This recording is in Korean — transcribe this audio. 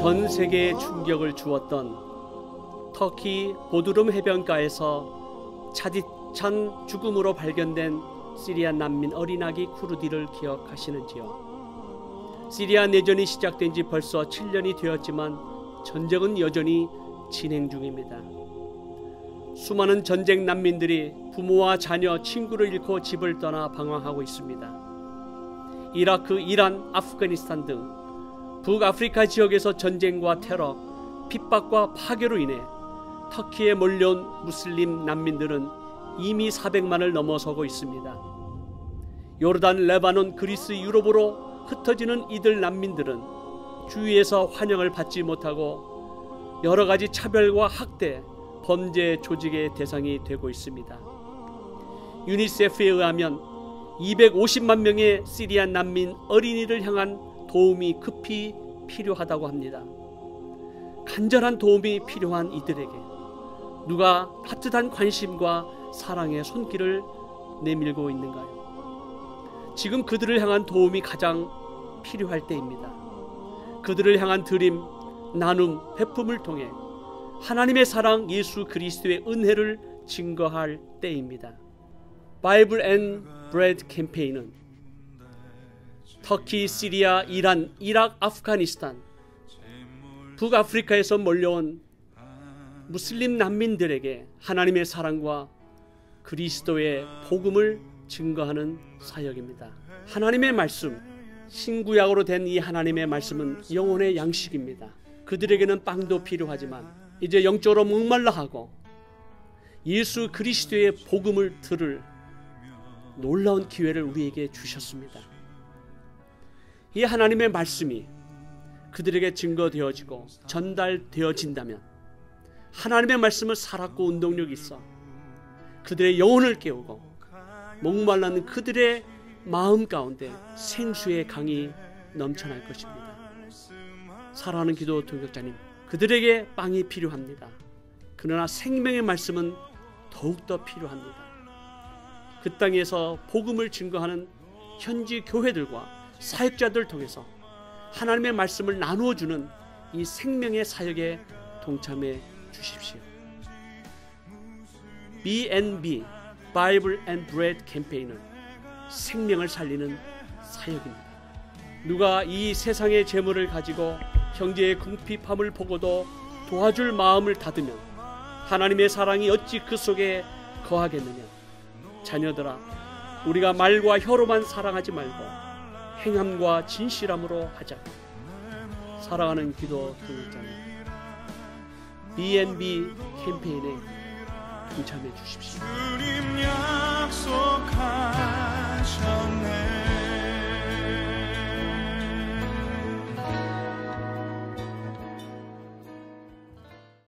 전 세계에 충격을 주었던 터키 보드룸 해변가에서 차디찬 죽음으로 발견된 시리아 난민 어린아기 쿠르디를 기억하시는지요? 시리아 내전이 시작된 지 벌써 7년이 되었지만 전쟁은 여전히 진행 중입니다. 수많은 전쟁 난민들이 부모와 자녀, 친구를 잃고 집을 떠나 방황하고 있습니다. 이라크, 이란, 아프가니스탄 등 북아프리카 지역에서 전쟁과 테러, 핍박과 파괴로 인해 터키에 몰려온 무슬림 난민들은 이미 400만을 넘어서고 있습니다. 요르단, 레바논, 그리스, 유럽으로 흩어지는 이들 난민들은 주위에서 환영을 받지 못하고 여러 가지 차별과 학대, 범죄 조직의 대상이 되고 있습니다. 유니세프에 의하면 250만 명의 시리아 난민 어린이를 향한 도움이 급히 필요하다고 합니다. 간절한 도움이 필요한 이들에게 누가 따뜻한 관심과 사랑의 손길을 내밀고 있는가요? 지금 그들을 향한 도움이 가장 필요할 때입니다. 그들을 향한 드림, 나눔, 베품을 통해 하나님의 사랑, 예수 그리스도의 은혜를 증거할 때입니다. 바이블 앤 브레드 캠페인은 터키, 시리아, 이란, 이라크, 아프가니스탄, 북아프리카에서 몰려온 무슬림 난민들에게 하나님의 사랑과 그리스도의 복음을 증거하는 사역입니다. 하나님의 말씀, 신구약으로 된 이 하나님의 말씀은 영혼의 양식입니다. 그들에게는 빵도 필요하지만 이제 영적으로 목말라 하고 예수 그리스도의 복음을 들을 놀라운 기회를 우리에게 주셨습니다. 이 하나님의 말씀이 그들에게 증거되어지고 전달되어진다면 하나님의 말씀을 살았고 운동력 있어 그들의 영혼을 깨우고 목말라는 그들의 마음 가운데 생수의 강이 넘쳐날 것입니다. 사랑하는 기도 동역자님, 그들에게 빵이 필요합니다. 그러나 생명의 말씀은 더욱더 필요합니다. 그 땅에서 복음을 증거하는 현지 교회들과 사역자들 통해서 하나님의 말씀을 나누어주는 이 생명의 사역에 동참해 주십시오. B&B, Bible and Bread 캠페인은 생명을 살리는 사역입니다. 누가 이 세상의 재물을 가지고 형제의 궁핍함을 보고도 도와줄 마음을 닫으면 하나님의 사랑이 어찌 그 속에 거하겠느냐. 자녀들아, 우리가 말과 혀로만 사랑하지 말고 행함과 진실함으로 하자. 사랑하는 기도 동역자님, B&B 캠페인에 동참해 주십시오. 주님 약속하신